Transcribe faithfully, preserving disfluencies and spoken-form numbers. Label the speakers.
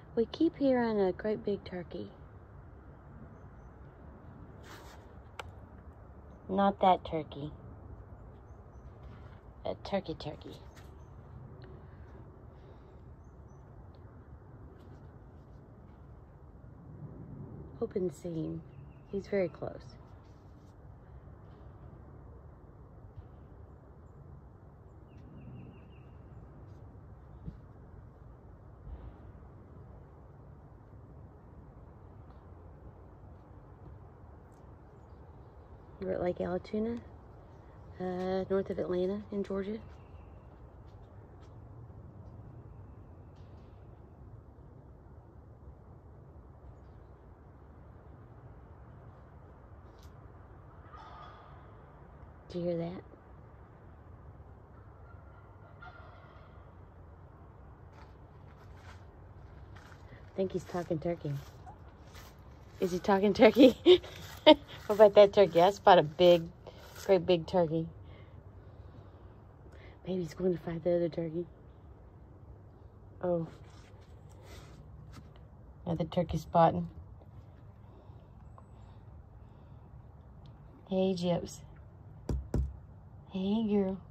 Speaker 1: We keep hearing a great big turkey. Not that turkey. A turkey turkey. Hoping to see him. He's very close. We're at Lake Allatoona, uh, north of Atlanta in Georgia. Did you hear that? I think he's talking turkey. Is he talking turkey? What about that turkey? I spot a big, great big turkey. Maybe he's going to find the other turkey. Oh. Another turkey spotting. Hey, Gyps. Hey, girl.